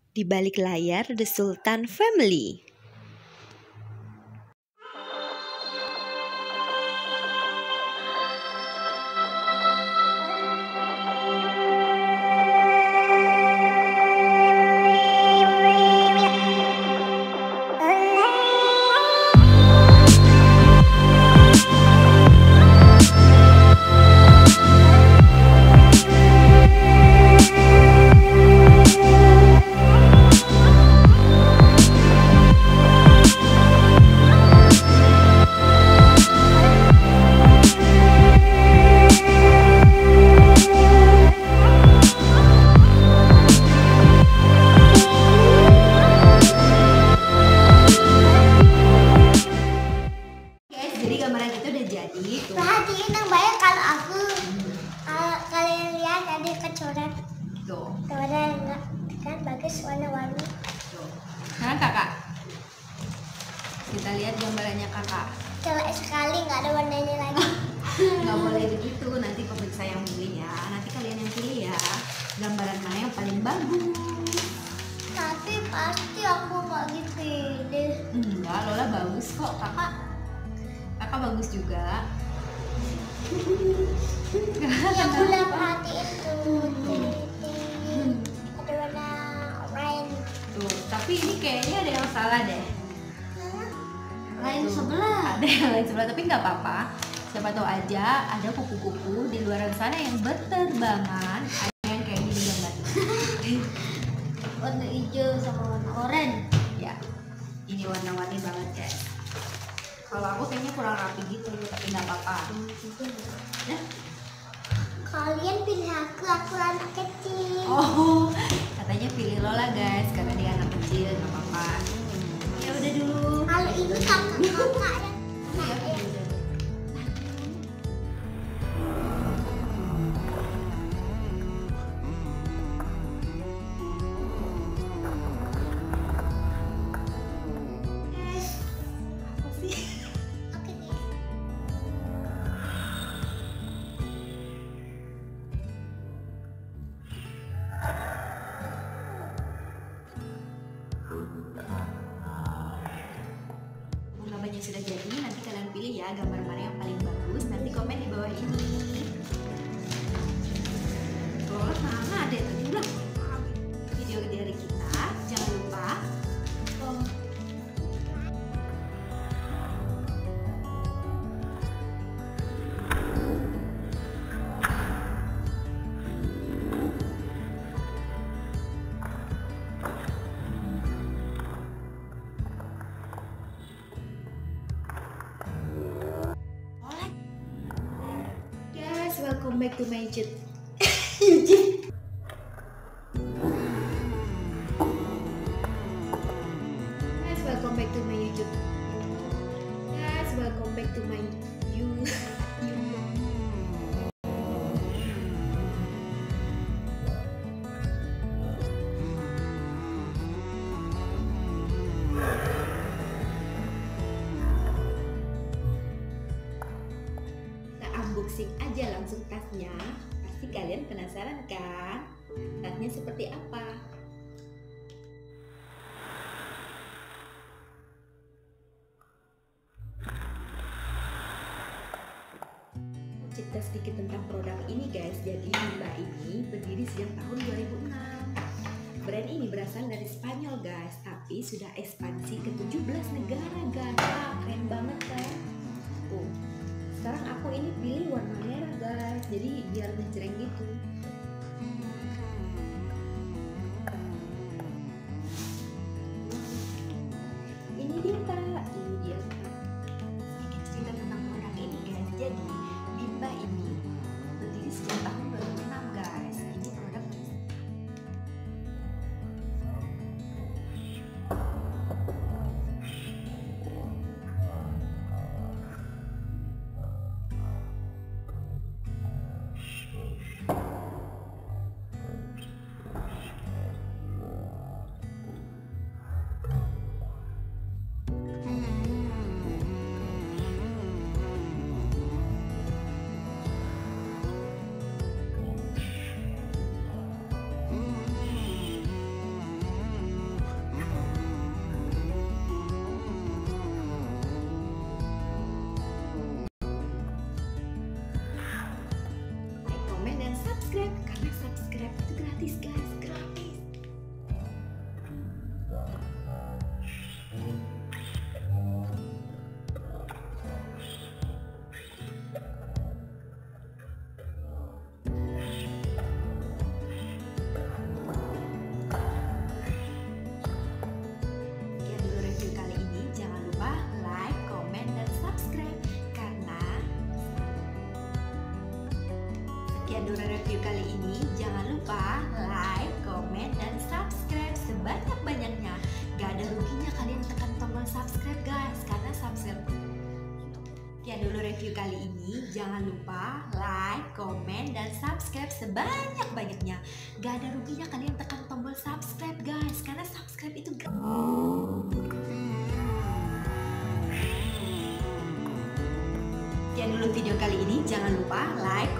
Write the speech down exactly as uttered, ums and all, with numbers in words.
Di balik layar The Sultan Family. Perhatiin yang banyak kalau aku kalau kalian lihat ada kecoret Tuh. warna enggak kan bagus warna-warni. Tuh. Sekarang kakak, kita lihat gambarannya kakak. Jelek sekali, nggak ada warnanya lagi. Nggak boleh begitu, nanti pemirsa yang pilih ya. Nanti kalian yang pilih ya. Gambaran mana yang paling bagus? Tapi pasti aku nggak dipilih. Enggak, Lola bagus kok kakak. Kakak bagus juga. Ya udah perhatiin tuh. Ada warna oranye. Tuh, tapi ini kayaknya ada yang salah deh. Lain Tuh, sebelah. Ada yang lain sebelah, tapi nggak apa-apa. Siapa tahu aja ada kupu-kupu di luar sana yang berterbangan. Ada yang kayak gini gambar. Warna hijau sama warna oranye. Ya, ini warna-warni banget guys. Kalau aku kayaknya kurang rapi gitu, tapi nggak apa-apa. Ya. Kalian pilih aku, aku anak kecil. Oh, katanya pilih Lola guys, karena dia anak kecil, nggak apa-apa. Ya udah dulu. Kalau ini kakak-kakak dan Ya, anak ya. udah. Apa sih? Oke deh. Gambarnya sudah jadi, nanti kalian pilih ya gambar mana yang paling bagus. Nanti komen di bawah ini. Lola mana deh tadi udah video dari kita. Jangan lupa oh, guys, welcome back to my YouTube. Guys, welcome back to my YouTube. Guys, welcome back to my you. Kita unboxing aja langsung tasnya. Pasti kalian penasaran kan? Tasnya seperti apa? Cerita sedikit tentang produk ini guys. Jadi Bimba ini berdiri sejak tahun dua ribu enam. Brand ini berasal dari Spanyol guys, tapi sudah ekspansi ke tujuh belas negara guys. Wah, keren banget kan? Tuh. Sekarang aku ini pilih warna merah guys, jadi biar ngejreng gitu. Ini dia kak, ini dia kak. Sedikit cerita tentang produk ini guys. Jadi Bimba ini berdiri sejak tahun dua ribu enam guys. Ini produk dulu review kali ini, jangan lupa like, komen, dan subscribe sebanyak-banyaknya. Gak ada ruginya kalian tekan tombol subscribe guys, karena subscribe. Sekian dulu review kali ini, jangan lupa like, komen, dan subscribe sebanyak-banyaknya. Gak ada ruginya kalian tekan tombol subscribe guys, karena subscribe itu Sekian dulu video kali ini, jangan lupa like,